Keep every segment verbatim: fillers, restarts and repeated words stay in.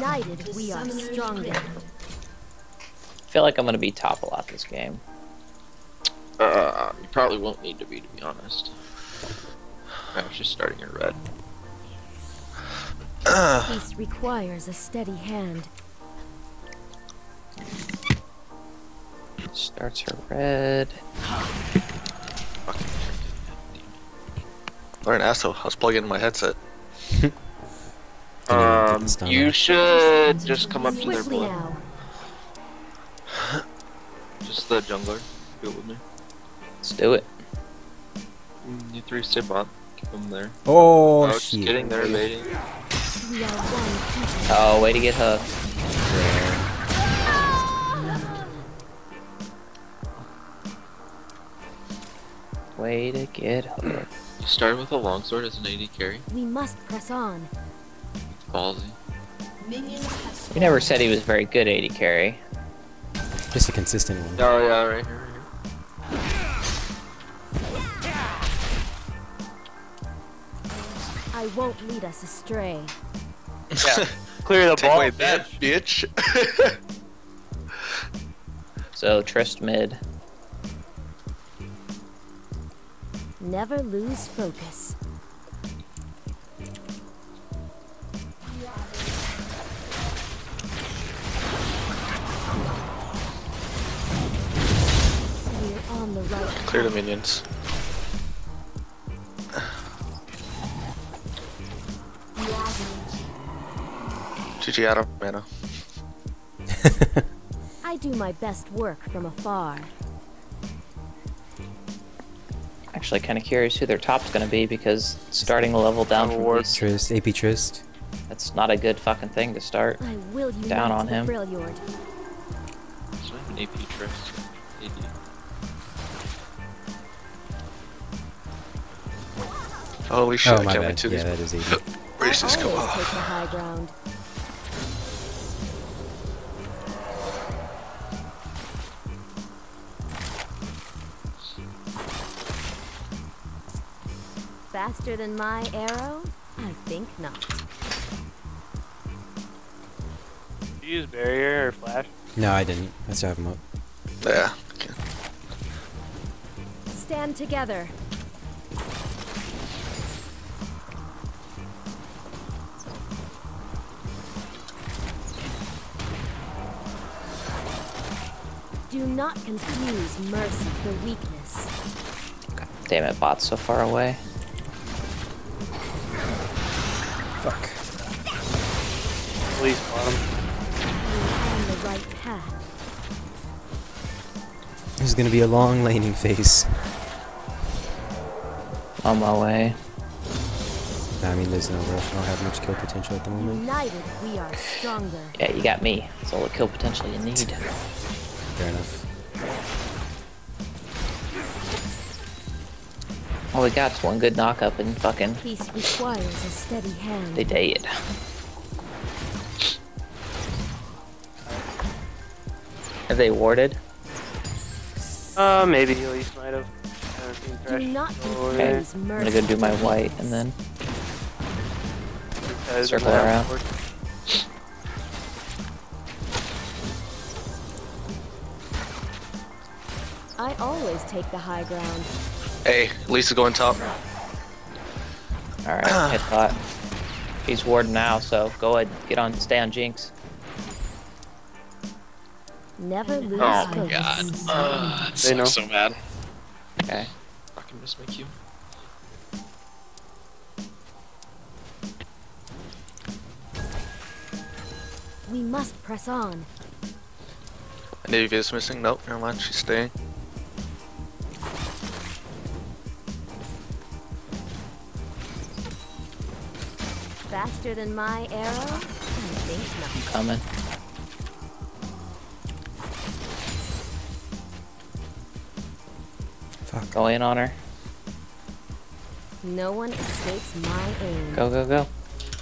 United, we are stronger. I feel like I'm gonna be top a lot this game. Uh, you probably won't need to be, to be honest. I was just starting in red. Peace requires a steady hand. Starts her red. What an asshole. I was plugging in my headset. um, you should just come up to their Swiftly blood. now. Just the jungler. Do it with me. Let's do it. Mm, You three stay bot. Keep them there. Oh, Oh, just shit. kidding. They're evading. We are one people. Oh, way to get hooked. Way to get hooked. You started with a longsword as an A D carry. We must press on. It's ballsy. We never said he was very good A D carry. Just a consistent one. Oh yeah, right here, right here. I won't lead us astray. Yeah. Clear the Take ball. away that, bitch. So Trist mid. Never lose focus. We're on the right Clear the path. minions. G G out of mana. I do my best work from afar. Actually, kind of curious who their top's gonna be because starting a level down from Ward. these, Trist, A P Trist. that's not a good fucking thing to start. I will unite Down on the him. Freljord. So I have an A P trust. A D. Holy shit, Oh, I my can't wait bad. till Yeah, these that is A P. races I go always take the off. high ground. Faster than my arrow? I think not. Did you use barrier or flash? No, I didn't. I still have him up. Yeah. Okay. Stand together. Do not confuse mercy for weakness. God damn it, bot's so far away. Fuck. Please bottom. We're on the right path. This is gonna be a long laning phase. On my way. I mean, there's no rush. I don't have much kill potential at the moment. United, we are stronger. Yeah, you got me. That's all the kill potential you need. Fair enough. All we got is one good knock up and fucking Peace requires a steady hand. they dead. Have they warded? Uh, maybe at least might have. Haven't seen Do Thresh not go Okay. away. confuse I'm mercy. gonna go do my for white weakness. and then Guys, circle I'm around. forward. I always take the high ground. Hey, Lisa's going top. Alright, hit bot. He's warding now, so go ahead, get on, stay on Jinx. Never lose Oh my focus. god. Uh, it They know. sucks so bad. Okay. Fucking miss my Q. We must press on. Navy is missing. Nope, never mind. She's staying. Faster than my arrow? I think not. Coming. Fuck. Go in on her. No one escapes my aim. Go, go, go.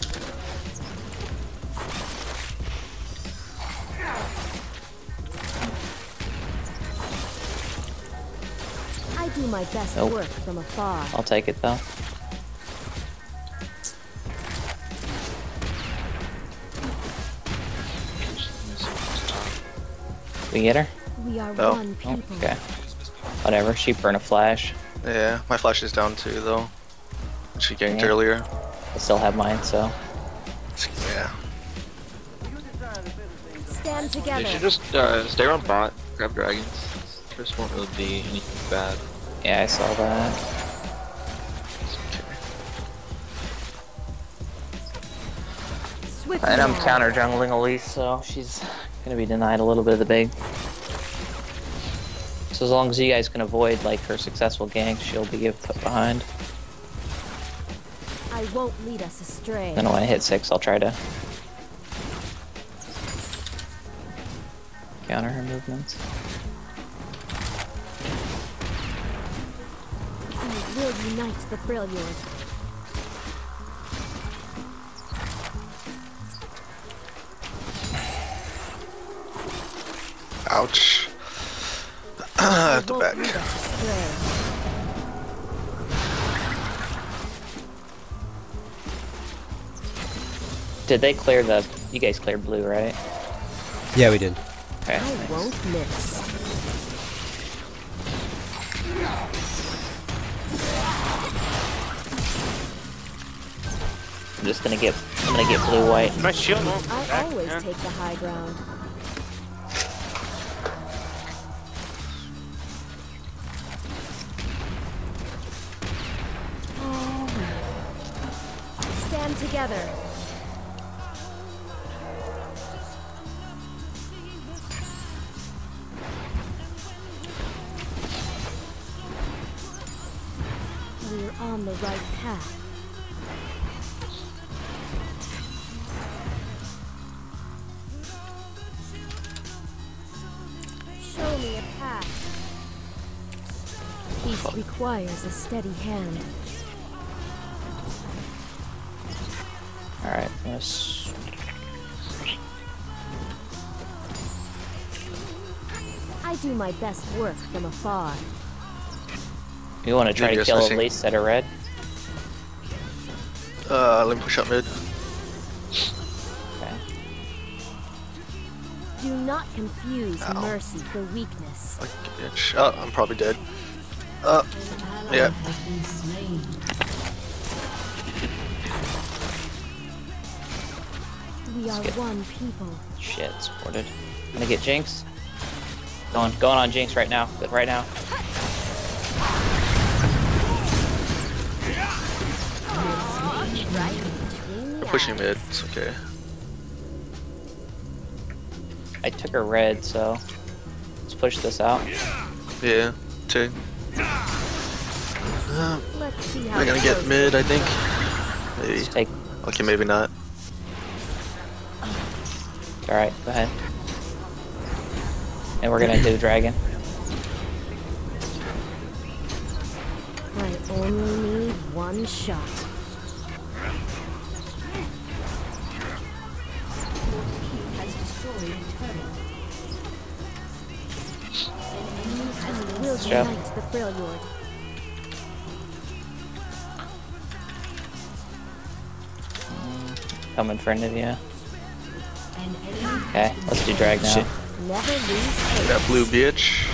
I do my best Nope. work from afar. I'll take it though. We get her? We are No. one Oh, people. okay. Whatever. She burned a flash. Yeah, my flash is down too though. She ganked Yeah. earlier. I still have mine, so. Yeah. Stand You together. should just uh, stay around bot, grab dragons. This won't really be anything bad. Yeah, I saw that. Swiftly And I'm now. counter jungling Elise, so she's gonna be denied a little bit of the big. So as long as you guys can avoid like her successful gank, she'll be put behind. I won't lead us astray. Then when I hit six, I'll try to counter her movements. I will unite the Freljord. Ouch. I At the won't back. lead us astray. Did they clear the? You guys cleared blue, right? Yeah, we did. Okay. I won't miss. I'm just gonna get. I'm gonna get blue white. My shield won't I come back, always man. take the high ground. Stand together. We're on the right path. Show me a path. Peace requires a steady hand. Alright, let's. I do my best work from afar. You want to try Maybe to it's kill missing. Elise at a red? Uh, let me push up mid. Okay. Do not confuse Ow. mercy for weakness. Like a bitch. Oh, I'm probably dead. Uh, yeah. We are get- one people. Shit, supported. I'm gonna get Jinx. Going, going on Jinx right now. Good, right now. Right between the Pushing eyes. mid. It's okay. I took her red, so let's push this out. Yeah. Two. Uh, Let's see how we're gonna it get goes. mid, I think. Maybe. Let's take. Okay, maybe not. All right, go ahead. And we're gonna do dragon. I only need one shot. We'll Jeff. unite the Freljord. Coming for Nivea. Okay, let's do drag now. Shit. Never lose hope. That blue bitch.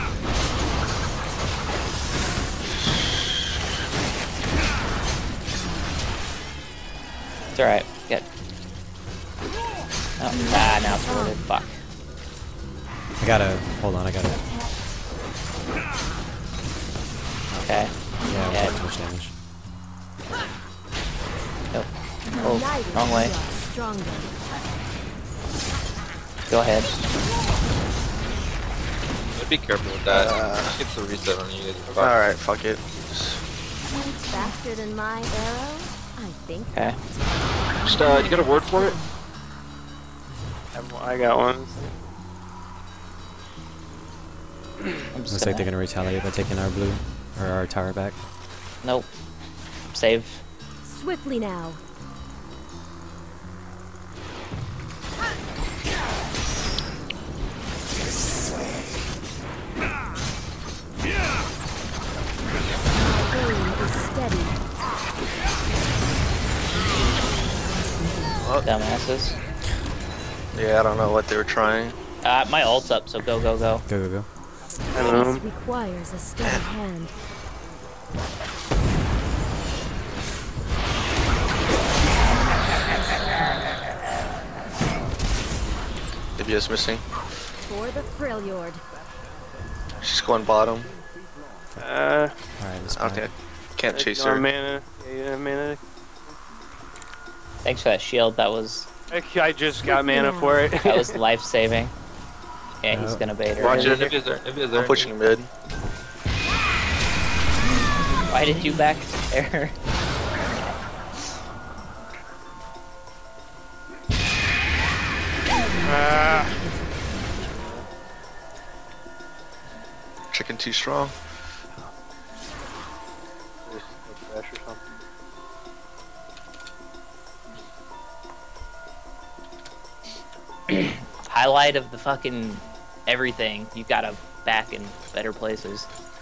It's alright. Get. Oh, ah, now it's loaded. Fuck. I gotta hold on. I gotta. Okay. Yeah, Yeah. yeah. Too much damage. Nope. Oh, United, wrong way. we are stronger. Go ahead. Be careful with that. Uh, Gets the reset on you guys. Alright, fuck it. Faster than my arrow? I think. Okay. Just, uh, you got a word for it? I got one. I'm just Looks like gonna- they're gonna retaliate by taking our blue or our tower back. Nope. Save. Swiftly now. My aim is steady. Dumbasses. Yeah, I don't know what they were trying. Uh, Uh, my ult's up, so go, go, go. Go, go, go. Um, This requires a steady hand. Nivea's missing. For the Freljord. She's going bottom. uh, Alright, let's I don't play. think I can't chase no her. mana. Yeah, yeah, mana. Thanks for that shield. That was I, I just got mana for it. that was life saving. Yeah, he's Oh. gonna bait her. Watch it. Nivea's there. Nivea's there. I'm pushing mid. Why did you back there? Ah, Chicken too strong. there's no flash or something. Highlight of the fucking everything. You gotta back in better places.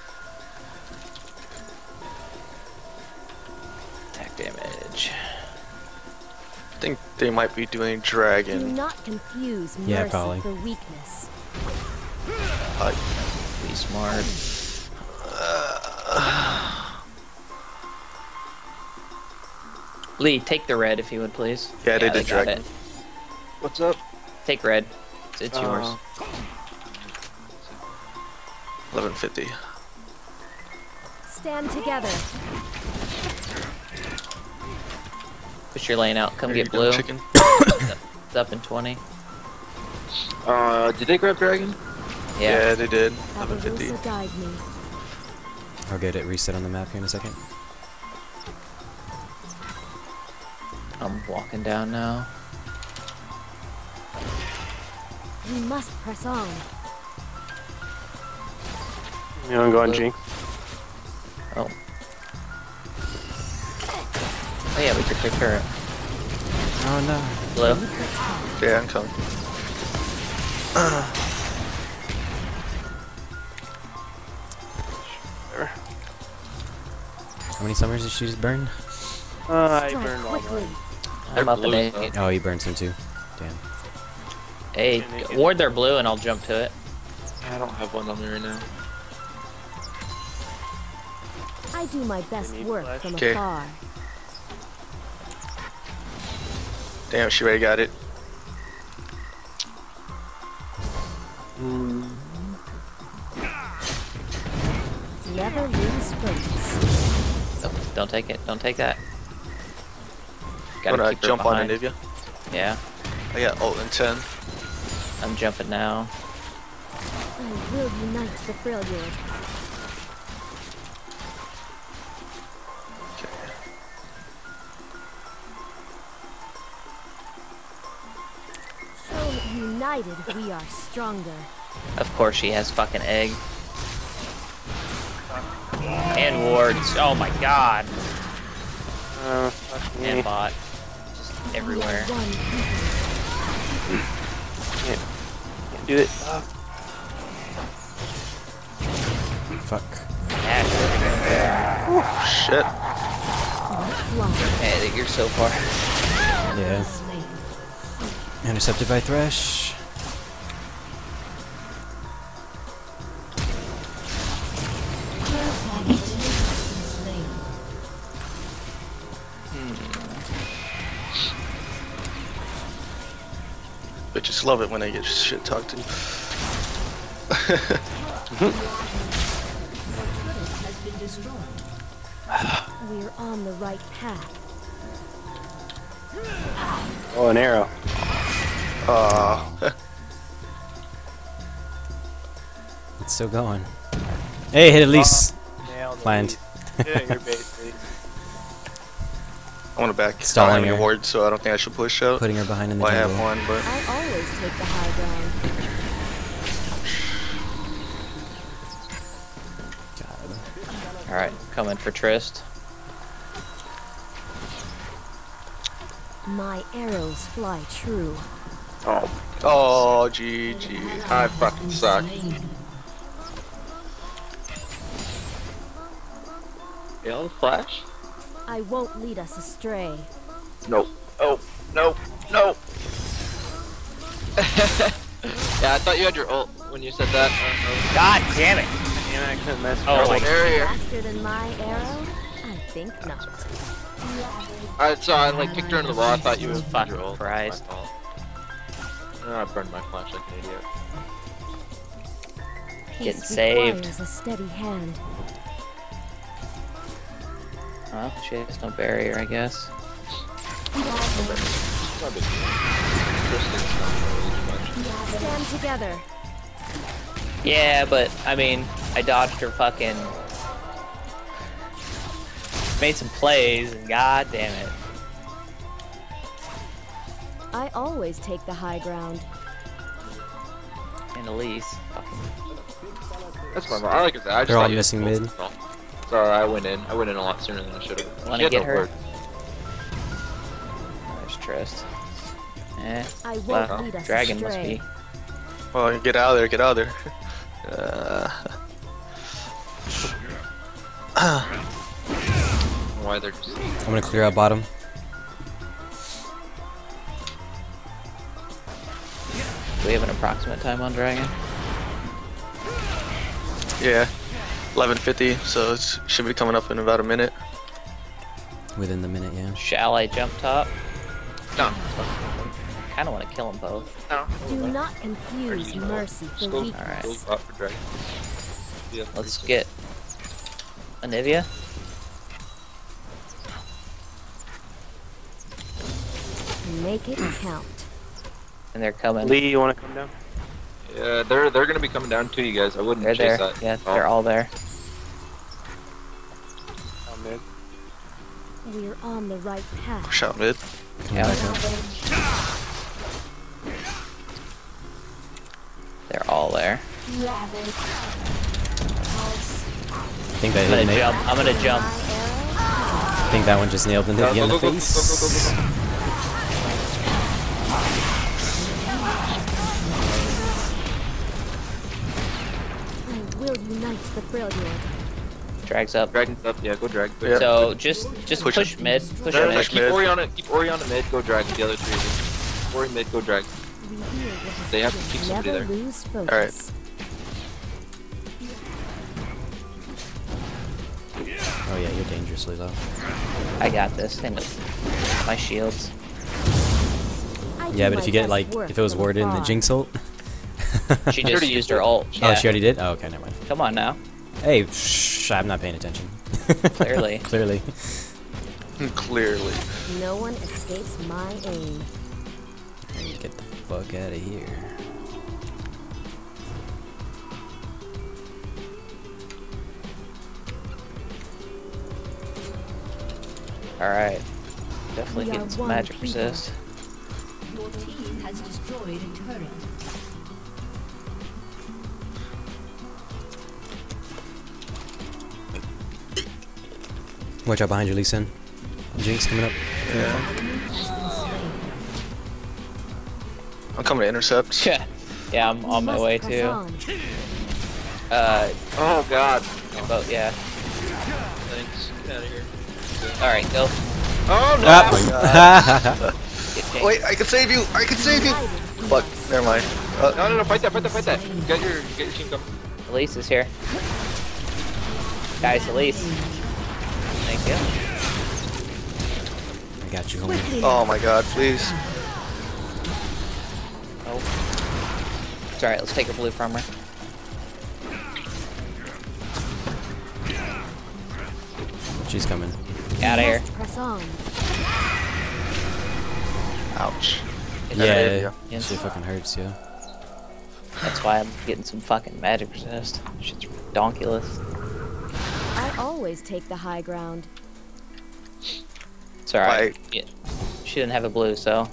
Attack damage. I think they might be doing Do dragon. not confuse Yeah, mercy probably. for weakness. Uh, Be smart. Lee, take the red if you would, please. Yeah, they did got dragon. it. What's up? Take red. It's, it's yours. Uh, eleven fifty. Stand together. Push your lane out. Come There you get go, blue. Chicken. It's up in twenty. Uh, did they grab dragon? Yeah. Yeah, they did. eleven fifty. Barbarossa guide me. I'll get it reset on the map here in a second. I'm walking down now. We must press on. You wanna go on Jinx? Oh. Oh yeah, we could take her. Oh no. Blue. Yeah, I'm coming. How many summers did she just burn? Uh, I Strike burned all quickly. mine. I'm up in blue, eight. though. Oh, you burned some too. Damn. Hey, ward their blue and I'll jump to it. I don't have one on me right now. I do my best need work flash? from Okay. afar. Damn, she already got it. Never lose focus. Oh, don't take it. Don't take that. I'm Gotta gonna keep her jump on behind. Anivia. Yeah, I got ult in ten. I'm jumping now. I will unite the Freljord. So united, we are stronger. Of course she has fucking egg. And wards. Oh my god. Uh, fuck me. And bot. Just everywhere. We are one people. Can't do it. Uh, Fuck. Ash. Shit. Fly. Hey, you're so far. Yeah. Intercepted by Thresh. Bitches love it when they get shit talked to. We're on the right path. oh, an arrow. Aw. It's still going. Hey, hit at least. Nailed it. Land. Yeah, your base, please. I want to back. Stalling I don't have any her. ward, so I don't think I should push out. Putting her behind in the Well, I jungle. have one, but I always take the high ground. God. Alright, coming for Trist. My arrows fly true. Oh, oh, G G. I fucking suck. Gale flash? I won't lead us astray. Nope. Oh, nope. Nope. Yeah, I thought you had your ult when you said that. Uh, God damn it! Damn it, I couldn't mess Oh, with like- it. barrier. Faster than my arrow? I think not. I saw I like kicked her into the wall. I thought you was Fucking your ult. Christ. My fault. Oh, I burned my flash like an idiot. Getting Peace saved. requires a steady hand. Well, she has no barrier, I guess. It's not a big deal. Tristan's not really much. Stand together. Yeah, but I mean, I dodged her fucking. Made some plays, and god damn it. I always take the high ground. And Elise. Fucking. That's my fault. I like I said, I just They're all thought you missing was mid. ult. Sorry, I went in. I went in a lot sooner than I should have. Wanna get her? There's Trist. Eh. I won't Well, lead us dragon must astray. be. Well, get out of there, get out of there. Uh, Why they're just. I'm gonna clear out bottom. Do we have an approximate time on dragon? yeah, eleven fifty, so it should be coming up in about a minute. Within the minute, yeah. Shall I jump top? No. Kinda wanna kill them both. No. Do not confuse mercy for Just go, weakness. Alright. go up for dragon. Yeah, Let's get Anivia. Make it count. And they're coming. Lee, you want to come down? Yeah, they're they're gonna be coming down to you guys. I wouldn't They're chase there. that. Yeah, Oh. they're all there. Oh, mid. We're on the right path. Push out mid. Yeah. They're all there. I think that I'm hit gonna Nate. jump. I'm gonna jump. My arrow? I think that one just nailed Go, Nivea go, in the go, go, go, face. go, go, go, go. I will unite the brilliant. Drags up. Dragon's up. Yeah, go drag. Go Yeah. So just just Push push, it. mid. Push There, mid. like, keep mid. Ori on it. Keep Ori on the mid. Go drag the other three. of them. Ori mid. Go drag. Reveal what They have is to keep hidden. somebody Never there. lose focus. Alright. Oh yeah, you're dangerously low. I got this. And with my shields. I do Yeah, but my if you get best like, work if it was from warded in the afar. Jinx ult. She just used her ult. Oh, Yeah. she already did? Oh, okay, never mind. Come on now. Hey, shh, I'm not paying attention. Clearly. Clearly. Clearly. No one escapes my aim. Get the fuck out of here. Alright. Definitely We are getting some one magic people. resist. Your team has destroyed a turret. Watch out behind you, Lee Sin. Jinx coming up. I'm coming to intercept. Yeah. Yeah, I'm on my Must way press too. on. Uh, Oh God. but yeah. Thanks. Get out of here. Alright, go. Oh no. Ah. Get Jinx. Wait, I can save you! I can save you! Fuck, never mind. Uh, No, no, no! Fight that! Fight that! Fight that! Get your get your team coming. Elise is here. Guys, Elise. Thank you. I got you, homie. oh my god, please. Oh. It's alright, let's take a blue from her. She's coming. Out of here. Must press on. Ouch. It's Yeah, alright. yeah, Yes. shit fucking hurts, yeah. That's why I'm getting some fucking magic resist. Shit's redonkulous. I always take the high ground. It's alright. Fight. Yeah. She didn't have a blue, so.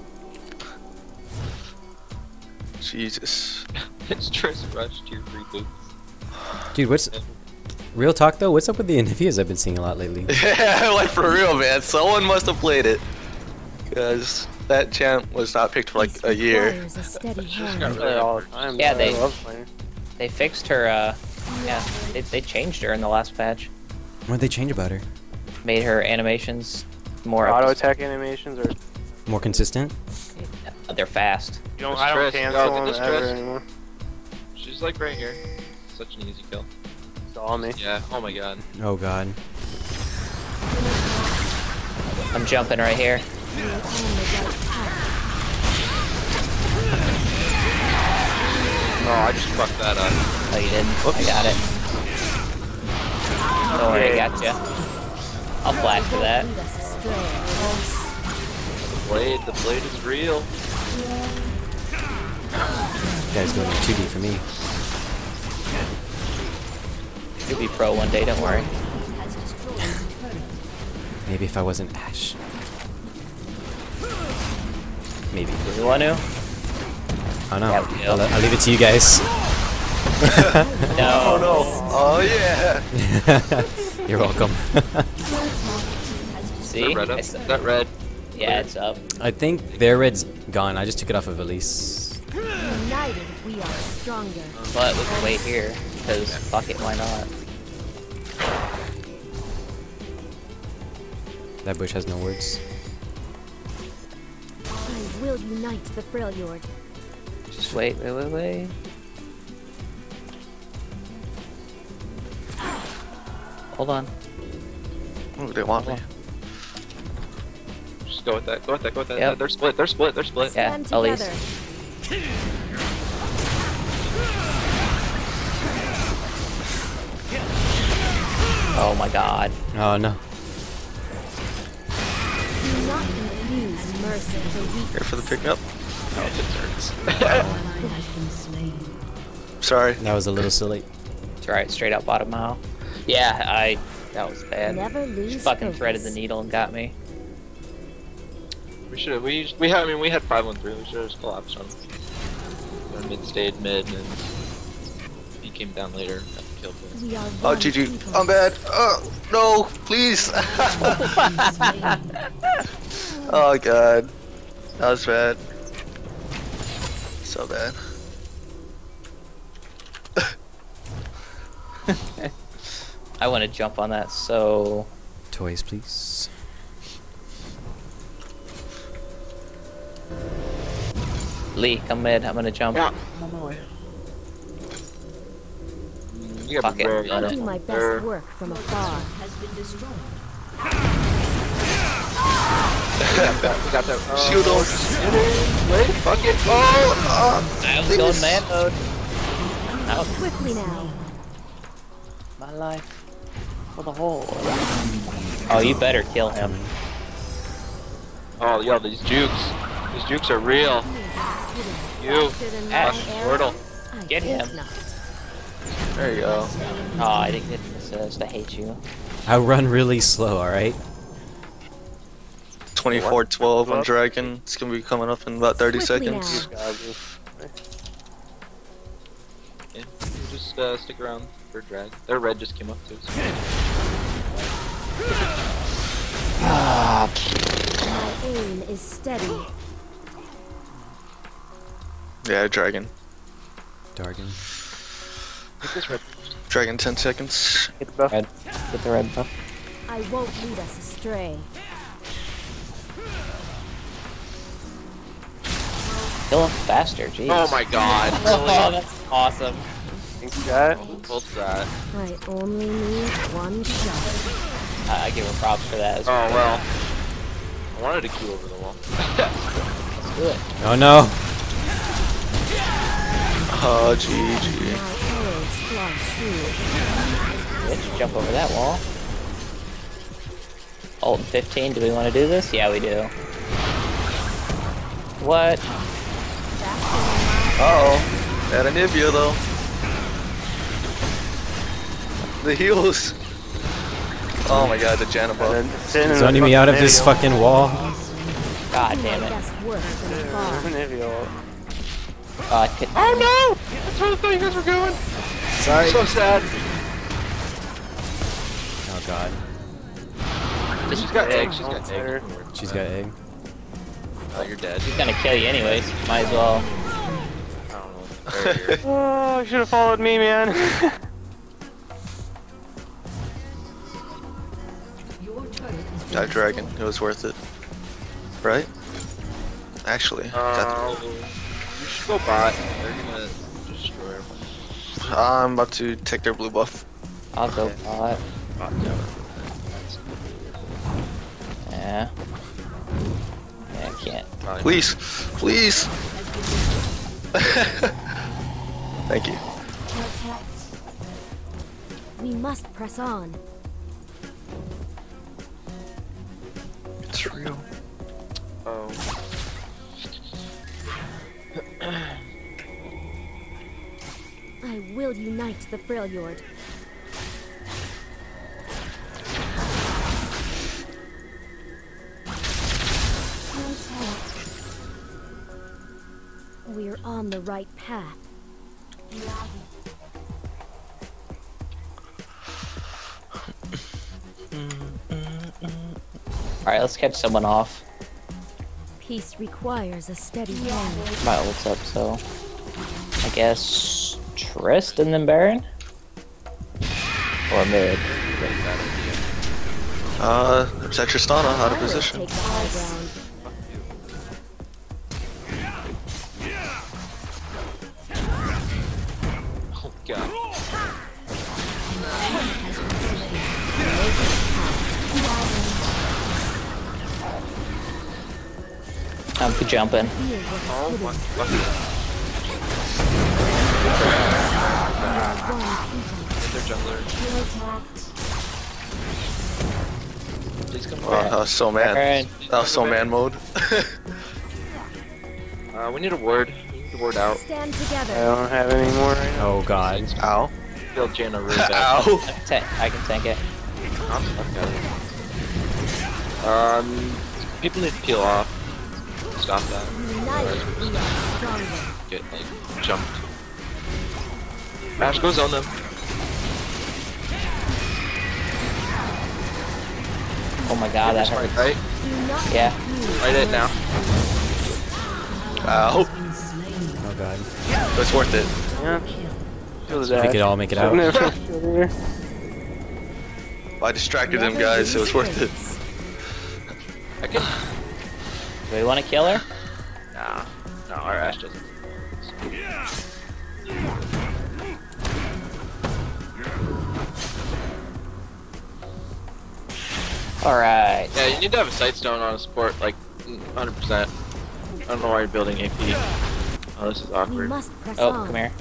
Jesus. It's Triss rushed your free boots. Dude, what's... Real talk though, what's up with the Anivias I've been seeing a lot lately? Yeah, like for real, man. Someone must have played it. Because that champ was not picked for like This a year. requires a steady got hand. really Play all the time. Yeah, so they- I love playing. They fixed her, uh. Yeah, they, they changed her in the last patch. What'd they change about her? Made her animations more up Auto to- attack animations or More consistent? But they're fast. You don't, Just I don't stress. cancel Oh, them just ever stress. anymore. She's like right here. Such an easy kill. Saw me. Yeah. Oh my god. Oh god. I'm jumping right here. Oh, I just fucked that up. Oh, you didn't? I got it. Don't worry, I got you. I'll flash for that. Lead us astray. The blade, the blade is real. You guys going two D for me. You'll be pro one day, don't worry. Has destroyed a turret. Maybe if I wasn't Ash. Maybe. Do you want to? I don't know. Yeah, we do. I'll, I'll leave it to you guys. No. Oh no. Oh yeah. You're welcome. See? Red I up. s- That red. Yeah, it's up. I think their red's gone. I just took it off of Elise. United, we are stronger. But we can wait here, because fuck it, why not? That bush has no words. I will unite the Freljord. Just wait, wait, wait, wait. Hold on. Ooh, they want me. Just go with that. Go with that. Go with that. Yep. They're split. They're split. They're split. Yeah, Stand Elise. together. Oh my god. Oh no. Do not confuse mercy for weakness. Here for the pick up. Oh, it hurts. Ally has been slain. Sorry. That was a little silly. It's right, straight up bottom mile. Yeah, I... That was bad. Never She lose fucking focus. threaded the needle and got me. We should have. We we have. I mean, we had five one three. We should have just collapsed on. Our mid stayed mid, and he came down later. Got the kill. But We are Oh one G G. people. I'm bad. Oh no, please. Oh god. That was bad. So bad. I want to jump on that, so... Toys, please. Lee, come mid, I'm gonna jump. yeah, I'm on my way. You Fuck it, rare, I'm I gonna- do my There. best work from afar. Has been destroyed. got that. We got that. Oh, Shield on. Wait, fuck it. Oh, oh. I was going man mode. That was Quickly now. my life for the whole. Oh, you better kill him. Oh, yo, these jukes. These jukes are real. You. Faster than my Ash, arrow? Squirtle. I Get think him. not. There you go. Oh, I didn't get an assist. I hate you. I run really slow, alright? twenty-four twelve on Dragon. It's gonna be coming up in about thirty Quickly seconds. now. Yeah, you just uh, stick around for drag. Their red just came up too. So. My aim is steady. Yeah, Dragon. Dargan. Get this red. Dragon ten seconds. Get the buff. Red. Get the red buff. I won't lead us astray. Kill him faster, jeez. Oh my god. Oh, that's awesome. Think you got it? What's that? I only need one shot. I, I give her props for that as Oh well. well. I wanted to Q over the wall. Let's do it. Oh no! Oh, G G. My arrows fly true. Bitch, jump over that wall. Ult in fifteen, do we want to do this? Yeah, we do. What? Uh oh. That Anivia though. The heals. Oh my god, the Janna And buff. then sitting in Zoning the me out of this fucking fucking wall. God My damn it. best work from afar. Nivea. Oh, I could. Oh no! That's where I thought you guys were going. Sorry. So sad. Oh god. She's got egg. She's got There. egg. She's got egg. Oh, you're dead. He's gonna kill you anyways. Might as well. I don't know. There you're- Oh, you should have followed me, man. Your turret has been That Dragon. It was worth it. Right? actually. Uh, you should go bot. They're gonna destroy everyone. I'm about to take their blue buff. I'll go bot. Bot tower. Yeah. Yeah, I can't. Probably Please, please. Thank you. We must press on. It's real. Oh. I will unite the Freljord. We're on the right path. Alright, let's catch someone off. Peace requires a steady hand. My ult's up, so I guess Trist and then Baron? Or mid. Uh, set Tristana out of I will position. take the high ground. Oh god. I'm jumping. Feel what is Oh hidden. my fucking One people. Get their jungler. Please come Oh, back. that was so man. Baron. That was so man mode. Uh, we need a ward. We need the ward out. Stand I together. don't have any more right now. Oh god. Ow. Kill Janna really bad. Ow. I can, ta- I can tank it. I'm fucked out. Um, people need to peel off. Stop that. United, we are stronger. Get like jumped. Ash, go zone them. Oh my god, that hurts. Right? Do not Yeah. confuse Fight it now. Ow. Oh god. But it's worth it. Yeah. Kill the We dash. could all make it out. Shouldn't have. I distracted them, guys. It was worth it. I can. Do we want to kill her? Nah. No, our Ash doesn't. Alright. Yeah, you need to have a sight stone on a support, like one hundred percent. I don't know why you're building A P. Oh, this is We awkward. must press Oh, on. come here.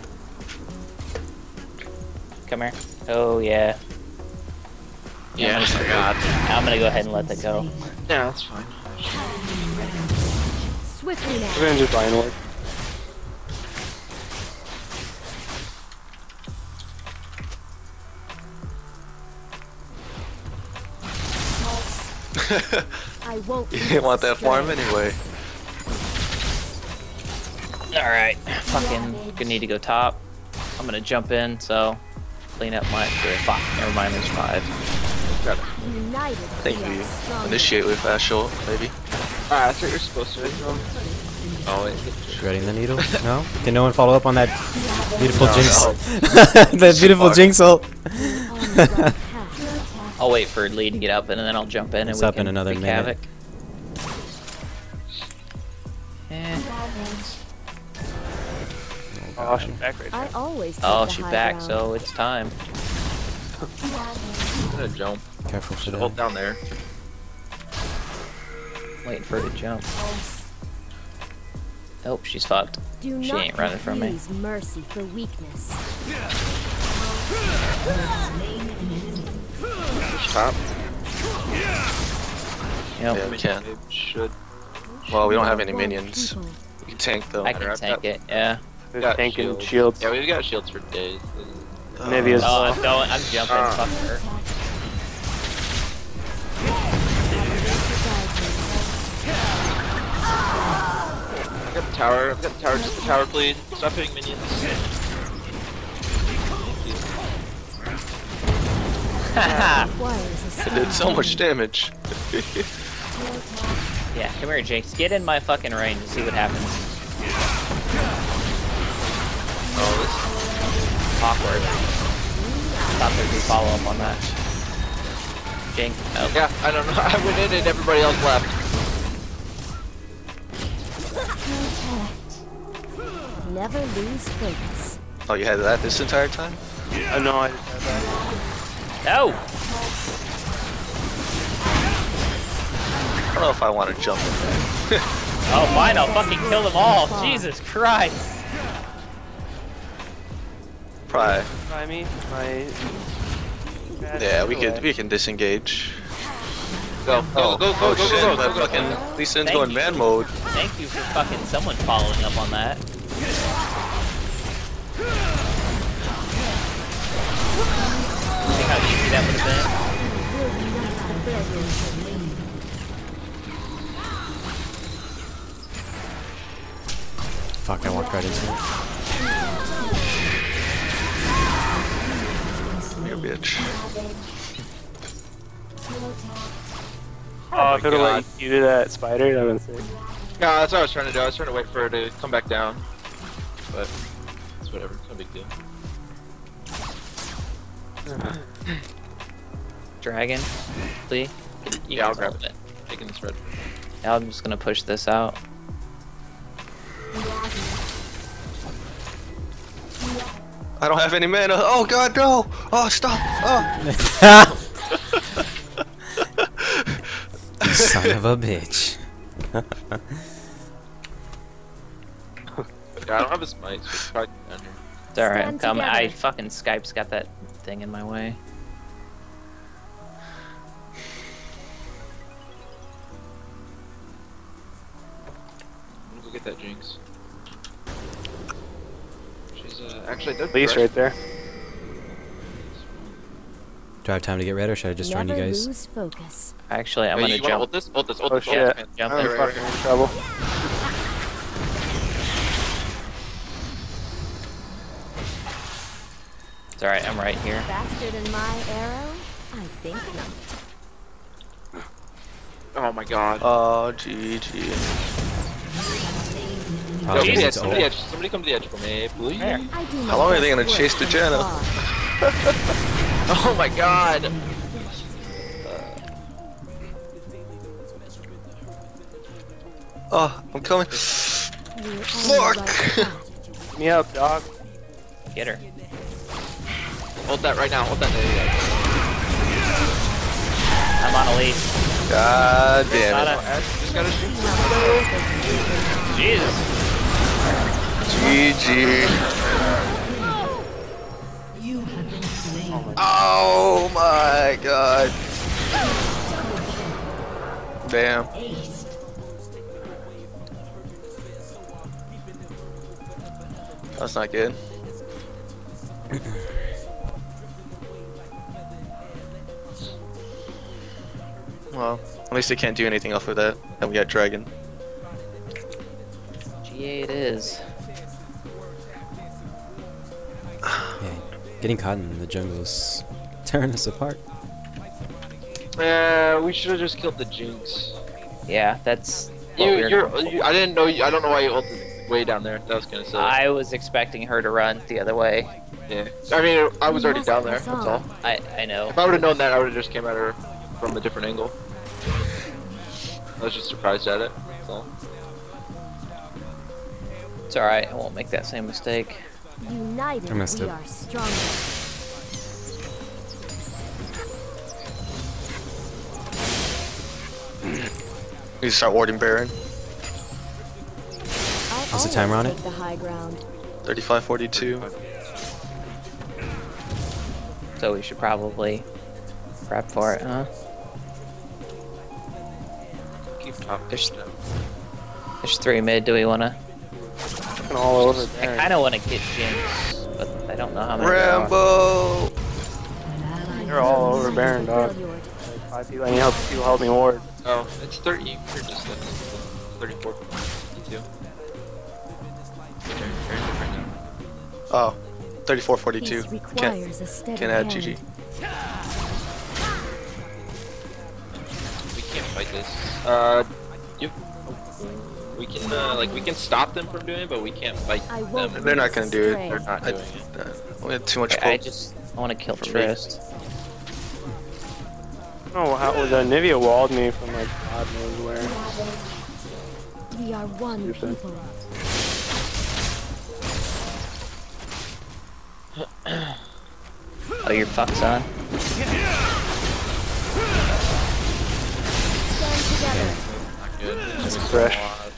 Come here. Oh, yeah. Yeah, I forgot. I'm gonna go ahead and let that go. Yeah, that's fine. Swiftly now. We're gonna just buy an orb. I won't. You be didn't want that distracted. farm anyway. Alright. Fucking gonna need to go top. I'm gonna jump in, so clean up my fuck. Never mind, there's five. Got it. United, I think we we are stronger. initiate with Ashel, maybe. Ah, that's what you're supposed to do. Oh, wait. Shredding the needle? No? Can no one follow up on that beautiful No, jinx? no. that beautiful Fuck. jinx ult. On the right path. I'll wait for Lee to get up and then I'll jump in It's and we up can in another wreak minute. havoc. Eh. Oh, she's back right I there. always take Oh, the she's high back, ground. so it's time. I'm gonna jump. Careful for Should that. hold down there. Waiting for her to jump. Nope, she's fucked. Do She not ain't running from me. confuse mercy for weakness. Push top. Yep. Yeah, we can. It should. Well, we don't have You any are one minions. people. We can tank though. I can tank it, yeah. There's Got tank and shields. shields. Yeah, we've got shields for days. Maybe as Oh, well. I'm going, I'm jumping, Ah. fuck her. I've got the tower. I've got the tower. Just the tower, please. Stop hitting minions. Haha. Requires a It did so much damage. Yeah, come here, Jinx. Get in my fucking range and see what happens. Oh, this. Awkward. Thought there'd be follow up on that. Jinx. Oh. Yeah, I don't know. I went in and everybody else left. Never lose focus. Oh, you had that this entire time? I know I just had that. No! I don't know if I want to jump in there. Oh, fine, I'll fucking kill them all. Jesus Christ. Probably. Try me. My. Yeah, we could we can disengage. Go, go, go, go, oh go, go, shit! go, But go, go, fucking go. Lee Sin's Thank going you. man mode. Thank you for fucking someone following up on that. See how easy that would have Fuck, I walked right into it. You bitch. Oh, if my it'll God. let you do that spider, that would have been sick. No, that's what I was trying to do. I was trying to wait for her to come back down. But it's whatever. It's no big deal. been. Dragon, Lee. You Yeah, I'll can grab hold it. Taking this red. Now I'm just gonna push this out. I don't have any mana. Oh god, no! Oh, stop! Oh! You son of a bitch. Yeah, I don't have a smite, so it's probably down here. It's alright, I'm Stand coming. I together. fucking Skype's got that thing in my way. I'm gonna go get that Jinx. She's uh, actually dead. Least right there. Do I have time to get red or should I just join you Never guys? lose focus. Actually, I'm Wait, gonna you wanna jump. ult this? Ult this, ult Oh this, ult shit. this. Jump I'm in. Right, right, fucking in trouble. It's alright, I'm right here. Faster than my arrow? I think not. Oh my god. Oh, G G. Oh, Yo, come to the Jesus, edge, come to the oh. edge. Somebody come to the edge for me, please. Where? I do How long are they gonna best chase work the from Janna? afar. Oh my god. Oh, I'm coming. You only Fuck! like that. Get me up, dog. Get her. Hold that right now. Hold that. There you go. I'm on a lead. God damn Got it. it. Ash, you just gotta shoot. Jesus. G G. You have been slain. Oh my god. Damn. Ace. That's not good. Well, at least they can't do anything off of that. And we got Dragon. G A it is. Yeah, getting caught in the jungle's tearing us apart. Yeah, we should have just killed the Jinx. Yeah, that's. what You, we were you're. going for. You, I didn't know. You, I don't know why you ulted way down there. That was gonna say. I was expecting her to run the other way. Yeah. I mean, I was You already must down there. press That's on. all. I I know. If I would have known that, I would have just came at her from a different angle. I was just surprised at it. That's all. It's alright. I won't make that same mistake. United, I messed we up. are stronger. We just start warding Baron. I What's the timer on always it? take the high ground. thirty-five forty-two. So we should probably prep for it, huh? Keep top. There's, there's three mid. Do we wanna? Fucking all over I there. kind of want to get Jinx, but I don't know how many. there are. Rambo! An ally They're all over Baron, dog. Failure. Five people. I need help. People help me ward. Oh, it's thirty. You're just uh, thirty-four. fifty-two. Very, very different now. Oh, thirty-four forty-two. Peace Can't, requires a steady can't add hand. G G. We can't fight this. Uh, you. We can uh, like we can stop them from doing it, but we can't fight I won't them. They're not gonna do it. stray. They're not I, doing it. uh, we had too much I, I close. just I want to kill For me. Trist. Oh, how the Nivea walled me from like God knows where. We are one Stupid. people. Oh, you're fucked, son. Stand together. Not good. It's fresh.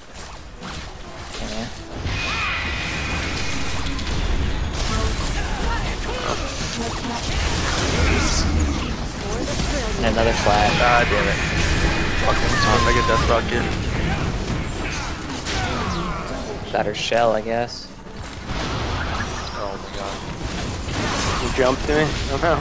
Yeah. For the thrill. And another flash. Ah, damn it. Fucking sound like a death rocket. Shot her shell, I guess. Oh my god. You jump to me somehow.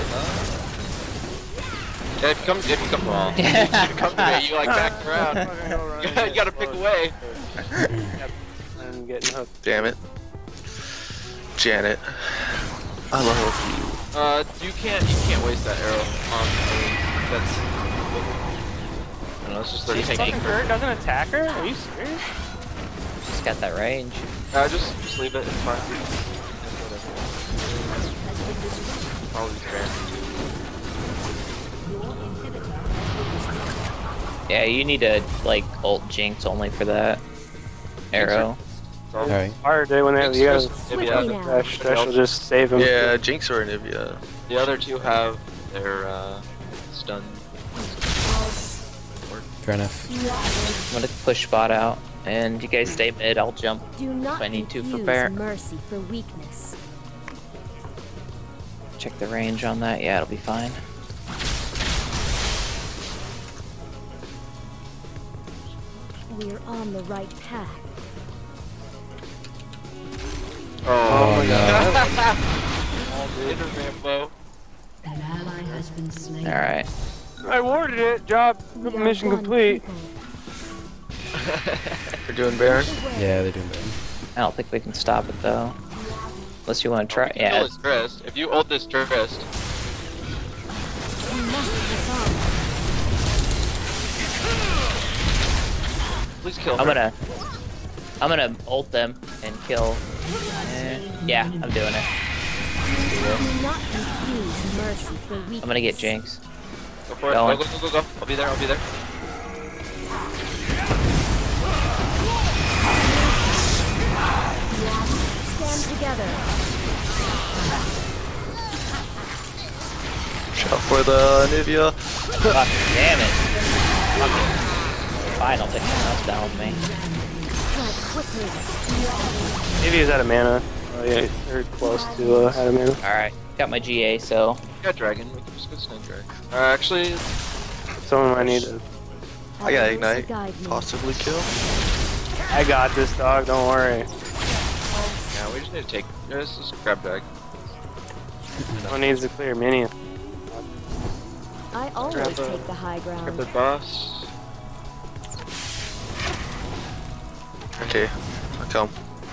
Yeah, if you come, if you come, well, if you come to me, you like back around. you gotta, you gotta pick away. I'm getting hooked. Damn it. Janet. I love her. Uh, you can't, you can't waste that arrow. Um, that's. I don't know. It's just they're She's taking. fucking hurt, doesn't attack her? Are you serious? She's got that range. Uh, just, just leave it. It's fine. Probably fair. Yeah, you need to like ult Jinx only for that arrow. Alright. Hard day when they have, you gotta Swiftly Yeah, now. Thresh. Thresh will just save him. Yeah, Jinx or Anivia. The other two have their uh, stun. Fair enough. I'm gonna push bot out, and you guys stay mid. I'll jump. Do not If I need to confuse prepare. mercy for weakness. Check the range on that. Yeah, it'll be fine. We're on the right path. Oh, my god. Later, Rambo. An ally has been slain. All right. I warded it. Job. We are Mission one complete. people. We're doing Baron. Yeah, they're doing better. I don't think we can stop it though. Unless you want to try. Kill Yeah. this Trist. If you ult this Trist, We must disarm. please kill I'm her. gonna. I'm gonna ult them and kill. Eh, yeah, I'm doing it. Do not confuse mercy for weakness. I'm gonna get Jinx. Go for it. Going. Go, go, go, go, go. I'll be there. I'll be there. Stand together. Shout for the Anivia. Fuck, damn it. Fucking. Fine, I'll take someone else down with me. Strike quickly. Maybe he's out of mana. Oh yeah, they're close to uh, out of mana. Alright, got my G A, so. We got Dragon. We can just go Snake Dragon. Uh, actually, Someone might need to. I got Mercy Ignite. guide me. Possibly kill. I got this dog, don't worry. yeah, we just need to take. Yeah, let's just grab Dragon. Someone needs to clear minion. I always Grab the- take the high Grab ground. the boss. Okay, I'll come.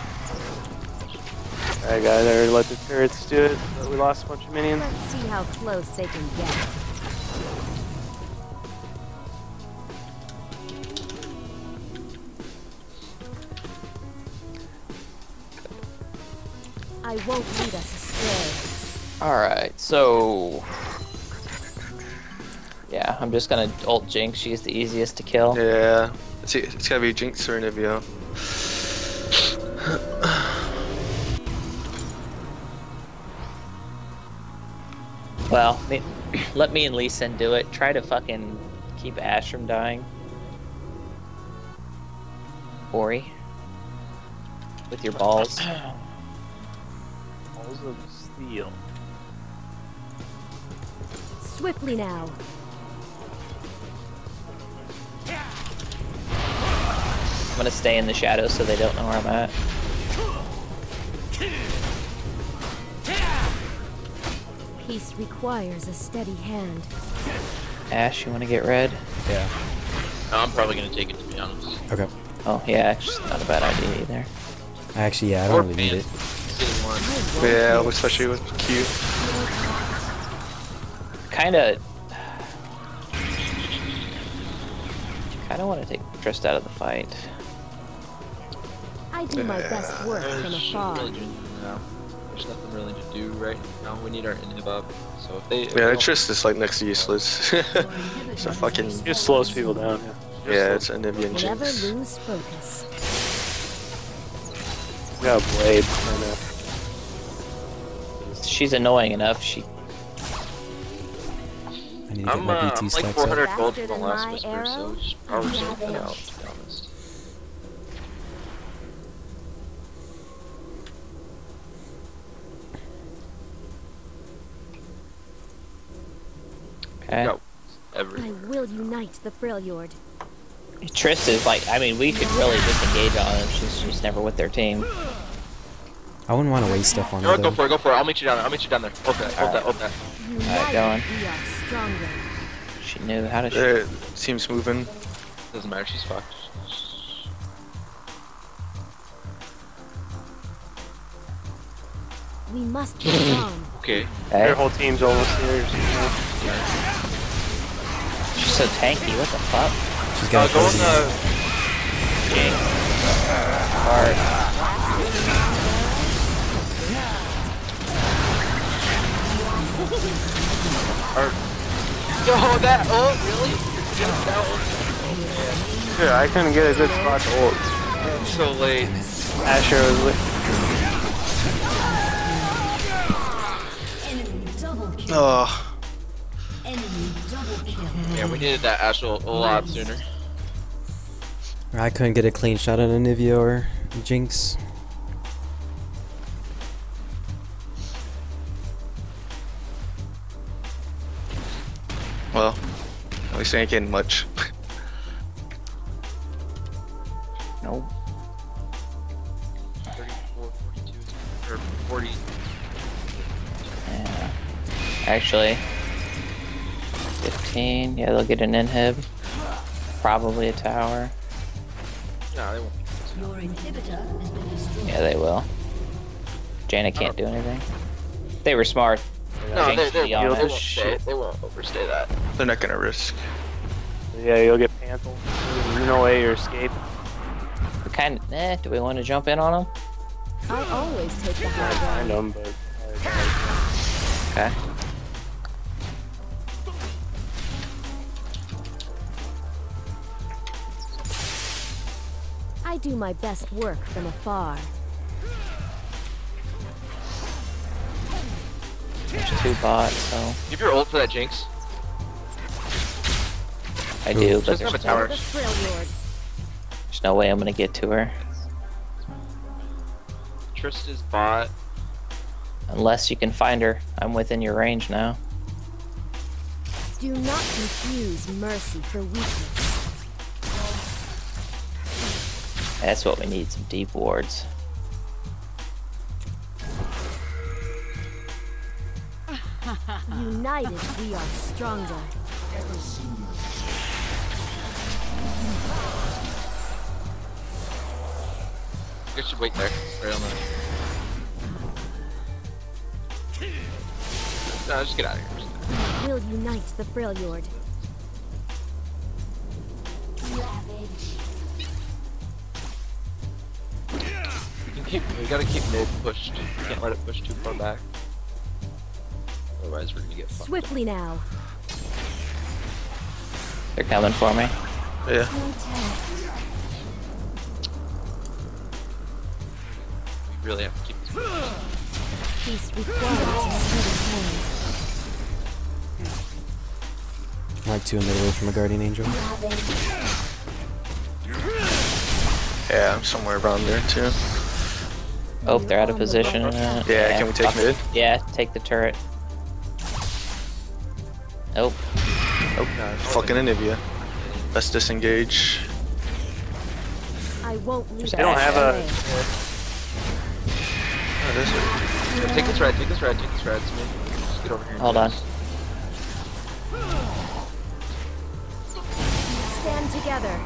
Alright guys, I already let the turrets do it, but we lost a bunch of minions. Let's see how close they can get. I won't lead us astray. Alright, so. Yeah, I'm just gonna ult Jinx. She's the easiest to kill. Yeah. It's, it's gotta be Jinx or Anivia. Well, me, let me and Lee Sin do it. Try to fucking keep Ash from dying. Ori. With your balls. Balls of steel. Swiftly now. I'm gonna stay in the shadows so they don't know where I'm at. Peace requires a steady hand. Ash, you wanna get red? Yeah. I'm probably gonna take it to be honest. Okay. Oh, yeah, actually, not a bad idea either. Actually, yeah, I don't Or really need Fan. it. Getting one. Yeah, especially with Q. Kinda. Kinda wanna take Trist out of the fight. I do my best work from There's afar. really do- no. There's nothing really to do right now. We need our inhib up. So if they. If Yeah, they it's just this like next to useless. It's a fucking Just slows people down, yeah. yeah, it's Anivia and Never Jinx. lose focus. We got a blade, kinda. she's annoying enough. She I need to get I'm, my uh, B T I'm like stacks four up. hundred gold Faster from the than last my whisper, so arrow? we should probably just get out, to be honest. okay. Go. I Everywhere. will unite the Freljord. Triss is like, I mean, we could really disengage on her. She's just never with their team. I wouldn't want to waste stuff on No, her go though. for it, go for it. I'll meet you down there. I'll meet you down there. Hold that, hold that, hold that. United, going. we are stronger. She knew how to. There, team's moving. Doesn't matter, she's fucked. We must be strong. Okay. Their Okay. whole team's almost here. So, She's so tanky. What the fuck? She's Uh, got a go in frozen. the... Jinx. Hard. Or... Yo, that ult, really? Just that ult? yeah, I couldn't get a good spot to ult. It's so late. Asher was lit. Enemy double kill. Oh, Enemy double kill. Yeah, we needed that actual a lot sooner. I couldn't get a clean shot on Anivia or Jinx. well, at least I ain't getting much. Nope. thirty-four, forty-two, or forty. Yeah. Actually, fifteen. Yeah, they'll get an inhib. Probably a tower. No, they won't. Your inhibitor has been destroyed. Yeah, they will. Jaina can't do anything. They were smart. No, Jinx they, they, be on they, it. won't stay, they won't overstay that. They're not gonna risk. Yeah, you'll get Panthal. There's no way you're escaping. We kind of. Eh, do we want to jump in on them? I always take the I high find ground. them, but uh, Okay. I do my best work from afar. There's two bots, so Give your ult for that Jinx. I do, but Just there's have a no, tower. The Freljord. there's no way I'm gonna get to her. Trista's bot. Unless you can find her. I'm within your range now. Do not confuse mercy for weakness. That's what we need, some deep wards. United, we are stronger. You should wait there. Right on the... No, just get out of here. We'll unite the Freljord. You can keep, we gotta keep mid pushed. You can't let it push too far back. Otherwise we're gonna get fucked. Swiftly now. They're coming for me. Yeah. We really have to keep this moving. Peace requires a steady hand. I'm like two hundred away from a guardian angel. Yeah, I'm somewhere around there too. Oh, they're out of position. Uh, Yeah, can we take fuck it. mid? Yeah, take the turret. Nope. Oh, fucking Anivia. Let's disengage. I won't leave They don't us have a- away. Oh, this is- Yeah, take this red, take this red, take this red. Smith. Just get over here. and Hold do on. this. Stand together.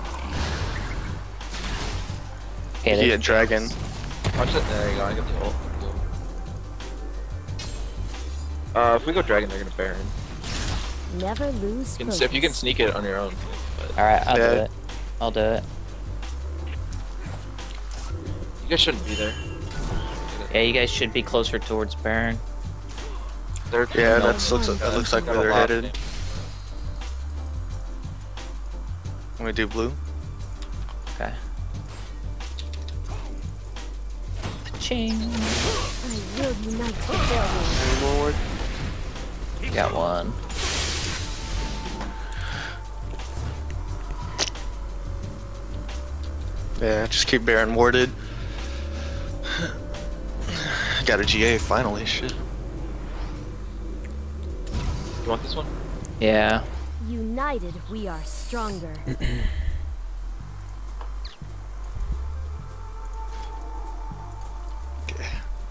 Okay, they, Yeah, dragon. Watch it. There you go. I got the ult. Uh, if we go dragon, they're gonna Baron. Never lose You can, focus. if you can sneak it on your own. But Alright, I'll Yeah. do it. I'll do it. you guys shouldn't be there. Yeah, you guys should be closer towards Baron. They're Yeah, no, that's looks. That looks like got where a they're lot. headed. Can we do blue? Okay. Ching. I will unite the building. Any more word? Got one. Yeah, just keep Baron warded. Got a G A finally, shit. You want this one? Yeah. United, we are stronger. Okay.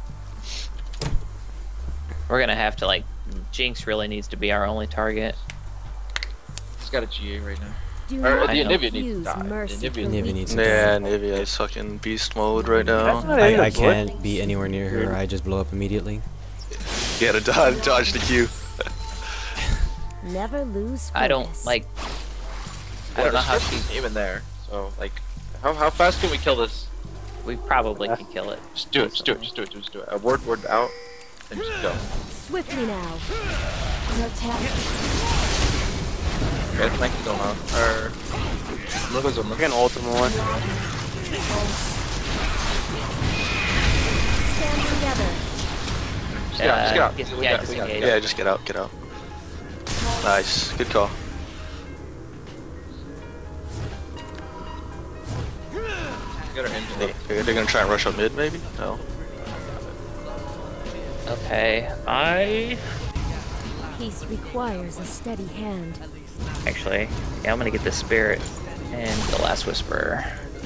We're gonna have to like. Jinx really needs to be our only target. He's got a G A right now. Do Or not the I know. Anivia needs to use die. The mercy Anivia for Nivea weak needs to people. Yeah, Nivea is fucking beast mode right now. That's not I, even I a bullet. can't be anywhere near her. I just blow up immediately. You gotta dodge, dodge the Q. Never lose focus. I don't like. I don't know how she. she's even there. So like, how how fast can we kill this? We probably can kill it. Just do it. Just do it. Just do it. Just do it. A ward ward out, and just go. Swiftly now. Okay, flank is going on. Or Liva's on We're the. getting ultimate one. Stand together. Just get out. Just get out. Yes, We yeah, got it, we got it, we disengage. got Yeah, it. just get out, get out. Nice, good call. Get our engine. They, they're gonna try and rush up mid, maybe? No. Okay. I Peace requires a steady hand. actually. Yeah, I'm gonna get the spirit and the last whisper.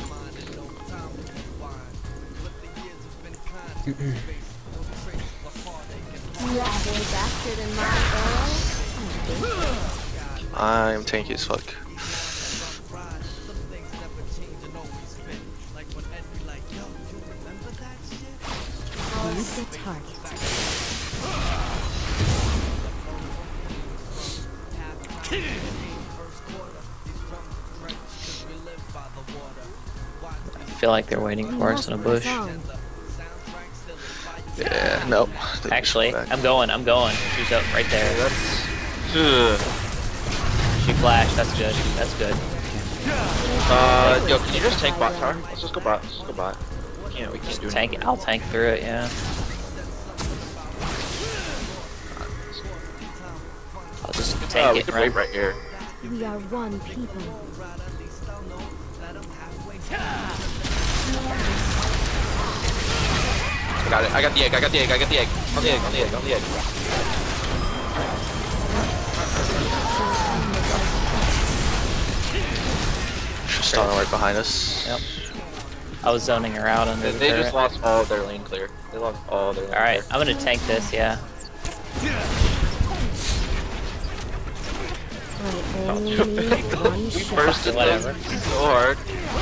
Faster than my arrow. I am tanky as fuck. Use the target. I feel like they're waiting We for us must in a bush. press on. Yeah, nope. They Actually, pushed back. I'm going. I'm going. She's up right there. Ugh. She flashed. That's good. That's good. Uh, yo, can you just tank bot tower? Let's just go bot. Let's just go bot. We can't. We can't do Tank anything. it. I'll tank through it. Yeah. I'll just Uh, tank we it. can Run. wait right here. We are one people. I got it. I got the egg. I got the egg. I got the egg. On the egg. On the egg. On the egg. She's starting right behind us. Yep. I was zoning her out under They, the they turret. just lost all their lane clear. They lost all their lane All right, clear. I'm gonna tank this. Yeah. I only need one We shot. bursted Whatever. them so hard.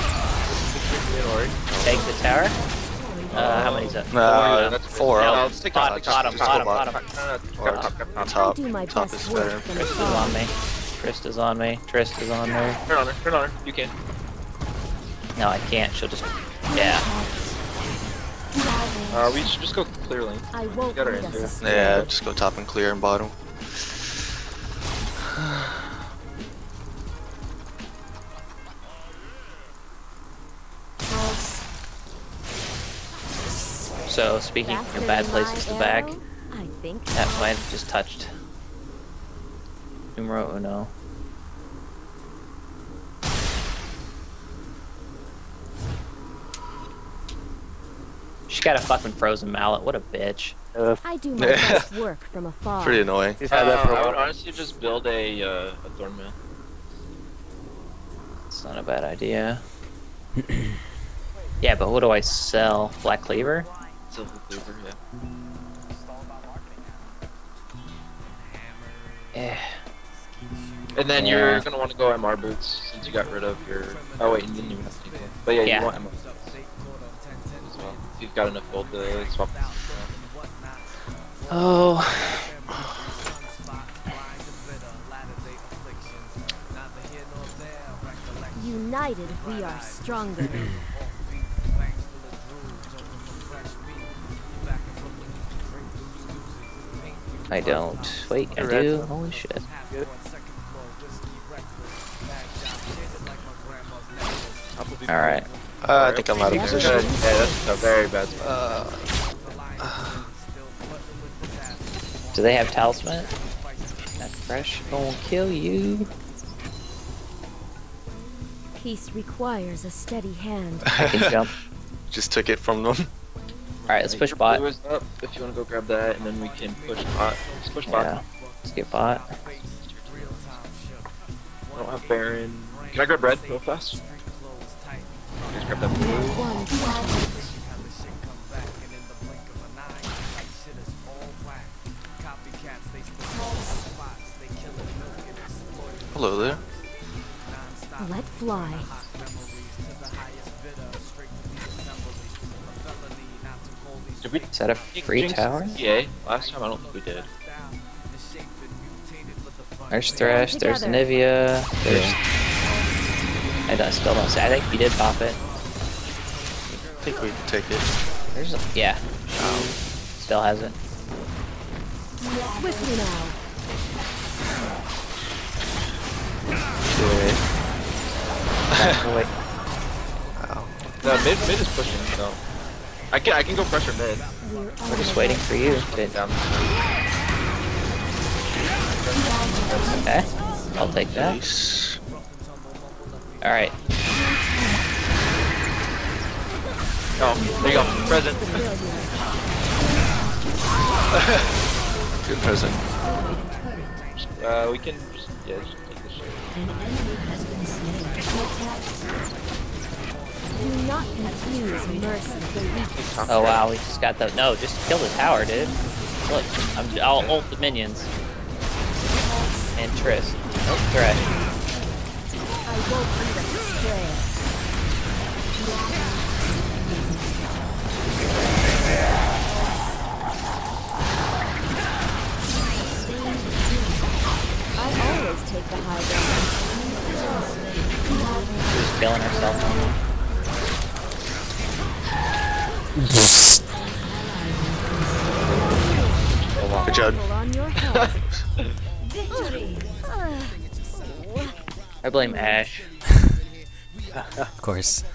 Take the tower. Uh, how many's that? Nah, That's four No, out. let's take bottom, top, bottom, just bottom, go bottom. Top, Or top, top, top. I top. do my Top best is work better. from Trista's afar. on me. Trista's on me. Trista's on me. Turn on her. Turn on her. You can. No, I can't. She'll just. Yeah. Uh, we should just go clear lane. I won't Got her lead in us there. Yeah, astray. just go top and clear and bottom. So speaking Faster from bad than places my to back, arrow, I think that fight just touched. Numero uno. She got a fucking frozen mallet. What a bitch. Uh, I do my Yeah. best work from afar. Pretty annoying. he's Uh, had that for a I would while. honestly just build a uh, a thorn mail. It's not a bad idea. Yeah, but what do I sell? Black Cleaver? Silver cleaver, yeah. Eh. And then Yeah. you're gonna want to go M R boots since you got rid of your. Oh wait, you didn't even have to take one. But yeah, Yeah. you want M R boots as well. If you've got enough gold to swap. Oh. United, we are stronger. I don't. Wait, I Red. do? Holy shit. Alright. Uh, I think I'm out of Yeah, position. that's a very bad spot. Uh, Do they have talisman? That fresh gonna kill you. Peace requires a steady hand. I can jump. Just took it from them. Alright, let's push Your bot. blue is up if you want to go grab that, and then we can push bot. Let's push bot. Yeah. Let's get bot. I don't have Baron. Can I grab red real fast? Just grab that blue. One Hello there. let fly. Did we Is that a free jinx tower? Yeah, last time I don't think we did. There's Thresh, there's Nivea, there's... I don't, still don't see. I think we did pop it. I think we can take it. There's a... Yeah. Um, still has it. Swiftly now. Good. Oh, wait. Wow. No, mid mid is pushing, so I can I can go pressure mid. We're We're just waiting for you. to- Down. Okay. I'll take that. Nice. Alright. Oh, there you go. Present. Good present. Uh, we can just yeah, just take this shit. An enemy has been slain. Do not confuse mercy with weakness. Oh wow, we just got the... No, just kill the tower, dude. Look, I'm, I'll ult the minions. And Triss. Oh, Thresh. I won't lead us astray. I always take the high ground. Just killing herself. Good job. Pull on your head. Victory! I blame Ash. Of course.